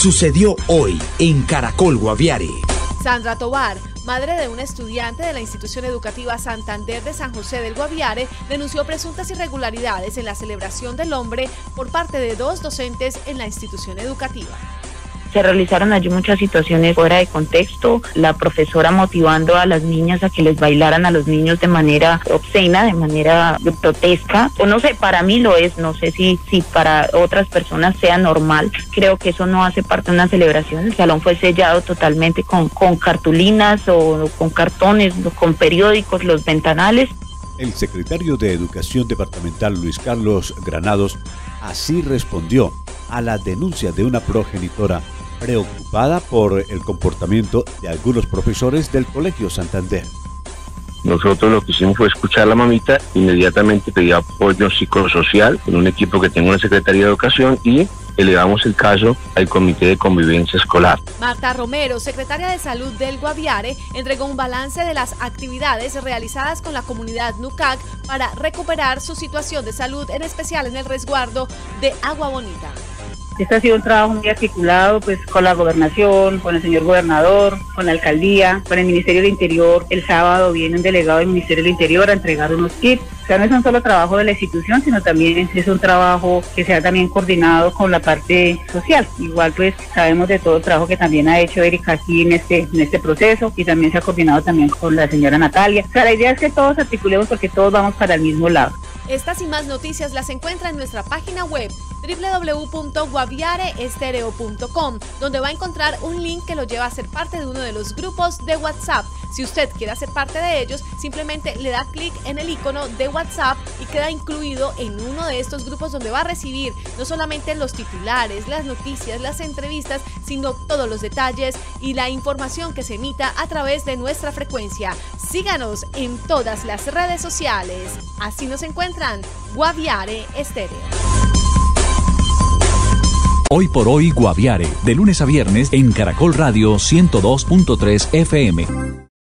sucedió hoy en Caracol Guaviare. Sandra Tovar, madre de una estudiante de la institución educativa Santander de San José del Guaviare, denunció presuntas irregularidades en la celebración del hombre por parte de 2 docentes en la institución educativa. Se realizaron allí muchas situaciones fuera de contexto, la profesora motivando a las niñas a que les bailaran a los niños de manera obscena, de manera de protesta, o no sé, para mí lo es, no sé si para otras personas sea normal. Creo que eso no hace parte de una celebración. El salón fue sellado totalmente con cartulinas o con cartones, con periódicos, los ventanales. El secretario de Educación Departamental, Luis Carlos Granados, así respondió a la denuncia de una progenitora preocupada por el comportamiento de algunos profesores del Colegio Santander. Nosotros lo que hicimos fue escuchar a la mamita, inmediatamente pedí apoyo psicosocial con un equipo que tengo en la Secretaría de Educación y elevamos el caso al Comité de Convivencia Escolar. Marta Romero, secretaria de Salud del Guaviare, entregó un balance de las actividades realizadas con la comunidad NUCAC para recuperar su situación de salud, en especial en el resguardo de Agua Bonita. Este ha sido un trabajo muy articulado con la gobernación, con el señor gobernador, con la alcaldía, con el Ministerio del Interior. El sábado viene un delegado del Ministerio del Interior a entregar unos kits. O sea, no es un solo trabajo de la institución, sino también es un trabajo que se ha también coordinado con la parte social. Igual sabemos de todo el trabajo que también ha hecho Erika aquí en este proceso, y también se ha coordinado también con la señora Natalia. O sea, la idea es que todos articulemos porque todos vamos para el mismo lado. Estas y más noticias las encuentra en nuestra página web www.guaviareestereo.com, donde va a encontrar un link que lo lleva a ser parte de uno de los grupos de WhatsApp. Si usted quiere ser parte de ellos, simplemente le da clic en el icono de WhatsApp y queda incluido en uno de estos grupos, donde va a recibir no solamente los titulares, las noticias, las entrevistas, sino todos los detalles y la información que se emita a través de nuestra frecuencia. Síganos en todas las redes sociales. Así nos encuentran, Guaviare Estéreo. Hoy por hoy Guaviare, de lunes a viernes en Caracol Radio 102.3 FM.